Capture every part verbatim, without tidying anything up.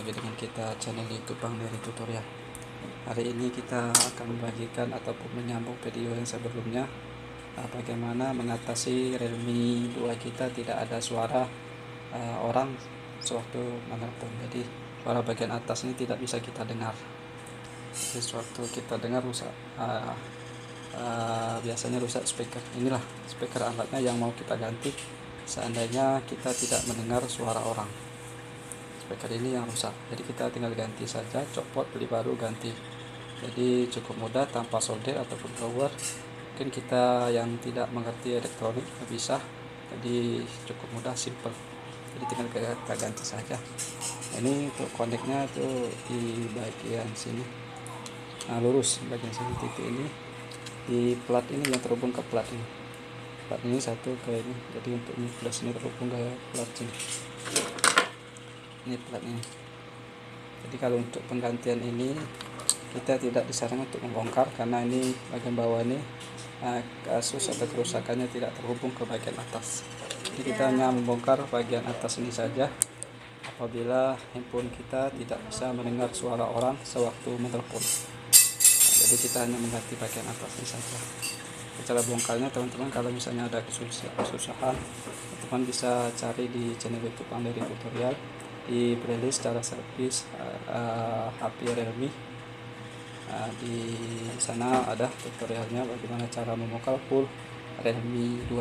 lagi dengan kita channel YouTube Bang Dery Tutorial. Hari ini kita akan membagikan ataupun menyambung video yang sebelumnya, uh, bagaimana mengatasi Realme dua kita tidak ada suara uh, orang sewaktu menelpon. Jadi suara bagian atas ini tidak bisa kita dengar. Jadi sewaktu kita dengar rusak, uh, uh, biasanya rusak speaker. Inilah speaker alatnya yang mau kita ganti seandainya kita tidak mendengar suara orang. Speaker ini yang rusak, jadi kita tinggal ganti saja, copot, beli baru, ganti. Jadi cukup mudah tanpa solder ataupun power. Mungkin kita yang tidak mengerti elektronik nggak bisa, jadi cukup mudah, simple. Jadi tinggal kita ganti saja. Ini untuk koneknya tuh di bagian sini, nah, lurus bagian sini, titik ini di plat ini yang terhubung ke plat ini. Plat ini satu ke ini, jadi untuk ini plus ini terhubung ke plat sini. Ini platnya. Jadi kalau untuk penggantian ini kita tidak disarankan untuk membongkar, karena ini bagian bawah ini uh, kasus atau kerusakannya tidak terhubung ke bagian atas. Jadi kita hanya membongkar bagian atas ini saja apabila handphone kita tidak bisa mendengar suara orang sewaktu menelpon. Nah, jadi kita hanya mengganti bagian atas ini saja. Cara bongkarnya teman-teman, kalau misalnya ada kesusahan, teman bisa cari di channel YouTube Bang Dery Tutorial, di playlist cara servis uh, H P Realme. Uh, di sana ada tutorialnya bagaimana cara membongkar full Realme dua.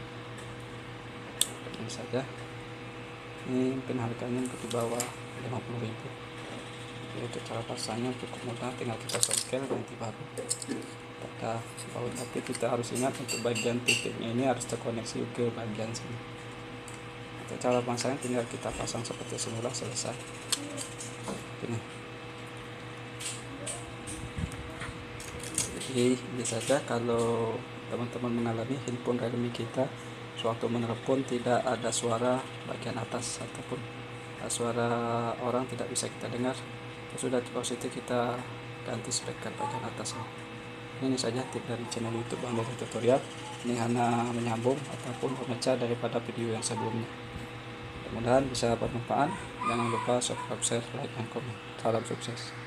Ini saja. Ini mungkin harganya di bawah lima puluh ribu. Jadi untuk cara pasangnya cukup mudah, tinggal kita songkel ganti baru pada baut. Tapi kita harus ingat untuk bagian titiknya ini harus terkoneksi ke bagian sini. Untuk cara pasangnya tinggal kita pasang seperti semula, selesai. Ini. Jadi ini saja kalau teman-teman mengalami handphone Realme kita sewaktu menelpon tidak ada suara bagian atas ataupun suara orang tidak bisa kita dengar, sudah positif, kita ganti speaker bagian atasnya. Ini saja tip dari channel YouTube Bang Dery Tutorial. Ini hanya menyambung ataupun pemecah daripada video yang sebelumnya. Mudah-mudahan bisa bermanfaat. Jangan lupa subscribe, share, like, dan komen. Salam sukses.